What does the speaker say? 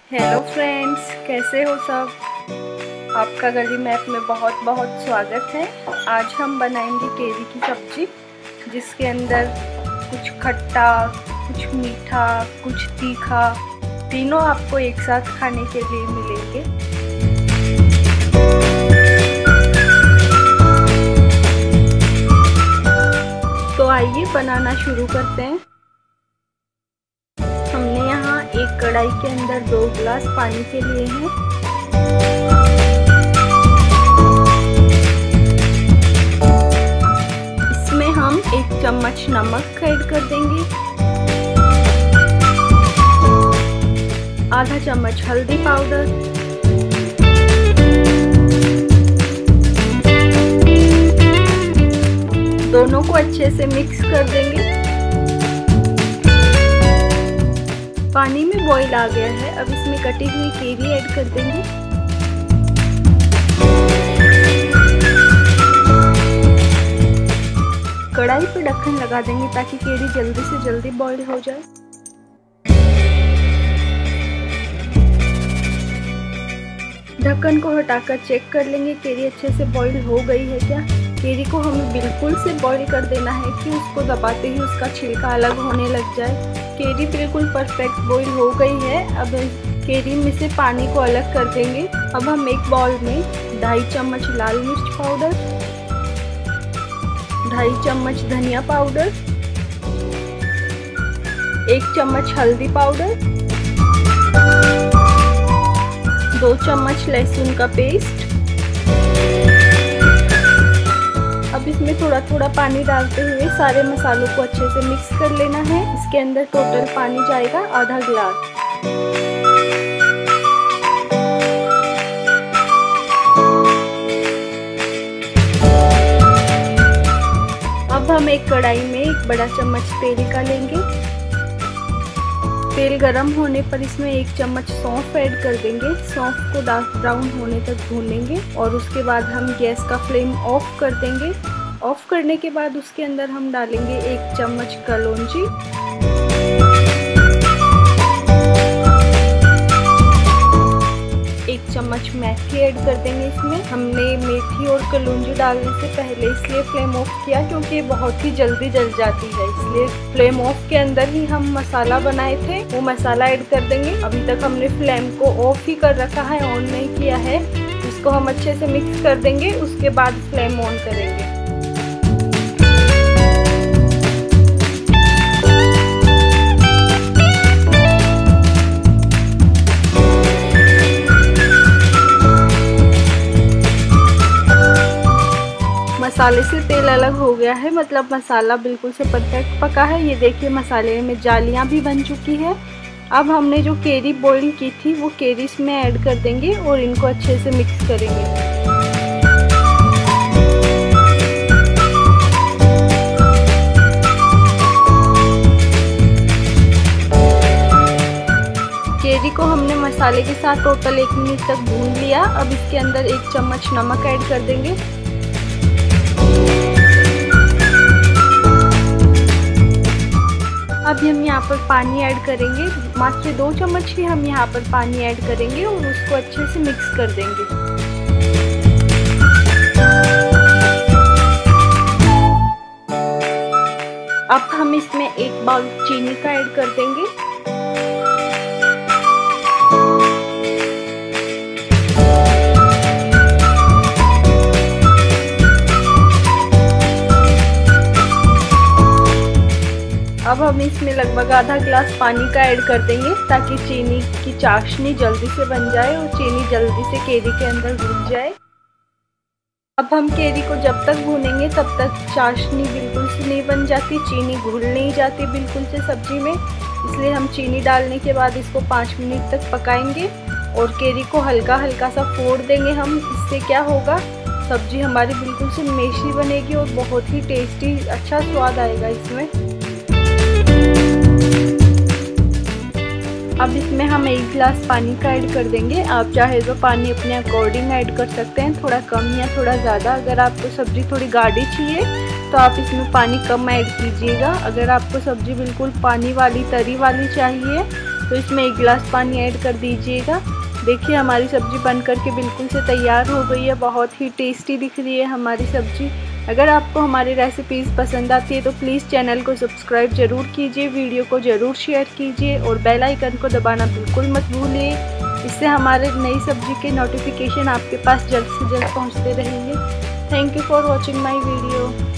Hello friends, कैसे हो सब। आपका गली मैप में बहुत बहुत स्वागत है। आज हम बनाएंगे केरी की सब्जी, जिसके अंदर कुछ खट्टा, कुछ मीठा, कुछ तीखा, तीनों आपको एक साथ खाने के लिए मिलेंगे। तो आइए बनाना शुरू करते हैं। हमने यहाँ एक कढ़ाई के अंदर 2 गिलास पानी के लिए हैं। इसमें हम 1 चम्मच नमक ऐड कर देंगे, आधा चम्मच हल्दी पाउडर, दोनों को अच्छे से मिक्स कर देंगे। पानी में बॉईल आ गया है, अब इसमें कटी हुई केरी ऐड कर देंगे। कढ़ाई पे ढक्कन लगा देंगे ताकि केरी जल्दी से जल्दी बॉईल हो जाए। ढक्कन को हटाकर चेक कर लेंगे केरी अच्छे से बॉईल हो गई है क्या। केरी को हमें बिल्कुल से बॉईल कर देना है कि उसको दबाते ही उसका छिलका अलग होने लग जाए। केरी बिल्कुल परफेक्ट बॉईल हो गई है। अब केरी में से पानी को अलग कर देंगे। अब हम एक बाउल में 2.5 चम्मच लाल मिर्च पाउडर, 2.5 चम्मच धनिया पाउडर, 1 चम्मच हल्दी पाउडर, 2 चम्मच लहसुन का पेस्ट। अब इसमें थोड़ा थोड़ा पानी डालते हुए सारे मसालों को अच्छे से मिक्स कर लेना है। इसके अंदर टोटल पानी जाएगा आधा गिलास। अब हम एक कढ़ाई में 1 बड़ा चम्मच तेल निकालेंगे। तेल गरम होने पर इसमें 1 चम्मच सौंफ ऐड कर देंगे। सौंफ को डार्क ब्राउन होने तक भूनेंगे और उसके बाद हम गैस का फ्लेम ऑफ कर देंगे। ऑफ करने के बाद उसके अंदर हम डालेंगे 1 चम्मच कलौंजी, 1 चम्मच मेथी ऐड कर देंगे। इसमें हमने मेथी और कलौंजी डालने से पहले इसलिए फ्लेम ऑफ किया क्योंकि बहुत ही जल्दी जल जाती है, इसलिए फ्लेम ऑफ के अंदर ही हम मसाला बनाए थे वो मसाला ऐड कर देंगे। अभी तक हमने फ्लेम को ऑफ ही कर रखा है, ऑन नहीं किया है। इसको हम अच्छे से मिक्स कर देंगे, उसके बाद फ्लेम ऑन करेंगे। मसाले से तेल अलग हो गया है, मतलब मसाला बिल्कुल से परफेक्ट पका है। ये देखिए मसाले में जालियां भी बन चुकी है। अब हमने जो केरी बॉईल की थी वो केरी इसमें ऐड कर देंगे और इनको अच्छे से मिक्स करेंगे। केरी को हमने मसाले के साथ टोटल 1 मिनट तक भून लिया। अब इसके अंदर 1 चम्मच नमक ऐड कर देंगे। अब हम यहाँ पर पानी ऐड करेंगे, मात्र 2 चम्मच ही हम यहाँ पर पानी ऐड करेंगे और उसको अच्छे से मिक्स कर देंगे। अब हम इसमें 1 बाउल चीनी का ऐड कर देंगे। अब हम इसमें लगभग आधा गिलास पानी का ऐड कर देंगे ताकि चीनी की चाशनी जल्दी से बन जाए और चीनी जल्दी से केरी के अंदर घुल जाए। अब हम केरी को जब तक भूनेंगे तब तक चाशनी बिल्कुल से नहीं बन जाती, चीनी घुल नहीं जाती बिल्कुल से सब्जी में। इसलिए हम चीनी डालने के बाद इसको 5 मिनट तक पकाएंगे और केरी को हल्का हल्का सा फोड़ देंगे हम। इससे क्या होगा, सब्जी हमारी बिल्कुल से मेशी बनेगी और बहुत ही टेस्टी अच्छा स्वाद आएगा इसमें। अब इसमें हम 1 गिलास पानी का ऐड कर देंगे। आप चाहे तो पानी अपने अकॉर्डिंग ऐड कर सकते हैं, थोड़ा कम या थोड़ा ज़्यादा। अगर आपको सब्ज़ी थोड़ी गाढ़ी चाहिए तो आप इसमें पानी कम ऐड कीजिएगा। अगर आपको सब्ज़ी बिल्कुल पानी वाली तरी वाली चाहिए तो इसमें 1 गिलास पानी ऐड कर दीजिएगा। देखिए हमारी सब्ज़ी बन कर के बिल्कुल से तैयार हो गई है। बहुत ही टेस्टी दिख रही है हमारी सब्ज़ी। अगर आपको हमारी रेसिपीज़ पसंद आती है तो प्लीज़ चैनल को सब्सक्राइब ज़रूर कीजिए, वीडियो को ज़रूर शेयर कीजिए और बेल आइकन को दबाना बिल्कुल मत भूलिए। इससे हमारे नई सब्ज़ी के नोटिफिकेशन आपके पास जल्द से जल्द पहुंचते रहेंगे। Thank you for watching my video.